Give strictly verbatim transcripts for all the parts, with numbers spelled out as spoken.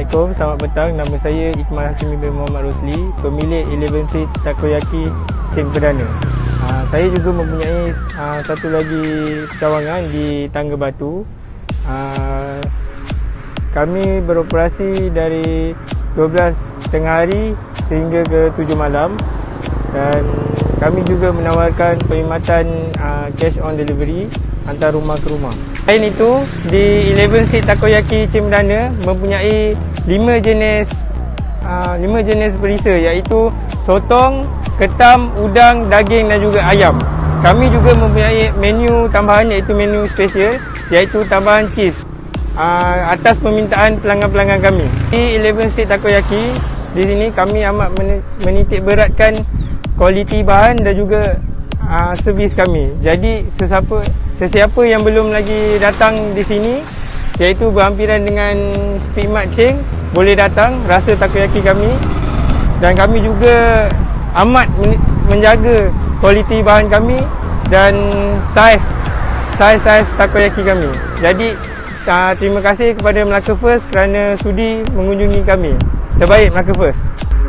Assalamualaikum, selamat petang. Nama saya Ikmal Hakimi bin Muhammad Rosli, pemilik Eleven Street Takoyaki Ceng Perdana. Uh, saya juga mempunyai uh, satu lagi cawangan di Tangga Batu. Uh, kami beroperasi dari dua belas tengah hari sehingga ke tujuh malam, dan kami juga menawarkan perkhidmatan uh, cash on delivery hantar rumah ke rumah. Selain itu, di Eleven Street Takoyaki Ceng Perdana mempunyai lima jenis uh, lima jenis perisa, iaitu sotong, ketam, udang, daging dan juga ayam. Kami juga mempunyai menu tambahan, iaitu menu special, iaitu tambahan cheese uh, atas permintaan pelanggan-pelanggan kami. Di Eleven Street Takoyaki di sini kami amat menitik beratkan kualiti bahan dan juga uh, servis kami. Jadi sesiapa sesiapa yang belum lagi datang di sini, iaitu berhampiran dengan Speed Mart Ceng, boleh datang rasa takoyaki kami, dan kami juga amat menjaga kualiti bahan kami dan saiz saiz-saiz takoyaki kami. Jadi uh, terima kasih kepada Melaka First kerana sudi mengunjungi kami. Terbaik Melaka First.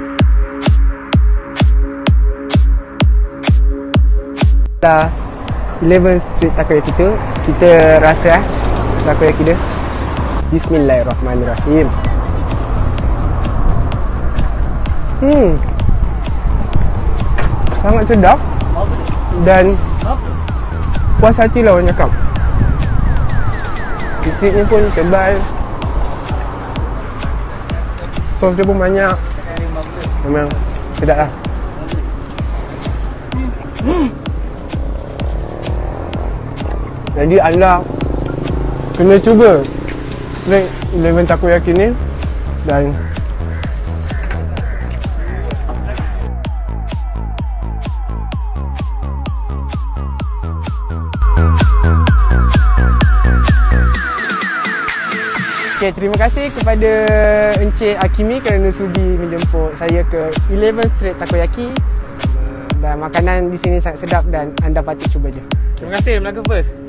Eleven Street Takoyaki tu kita rasa eh takoyaki dia. Bismillahirrahmanirrahim. Hmm. Sangat sedap dan puas hati lah orang cakap. Isinya pun tebal, sos dia pun banyak. Memang sedap lah. Jadi anda kena cuba Street Eleven Takoyaki ni, dan okay, terima kasih kepada Encik Hakimi kerana sudi menjemput saya ke Eleven Street Takoyaki, dan makanan di sini sangat sedap dan anda patut cuba je. Terima kasih Melaka First.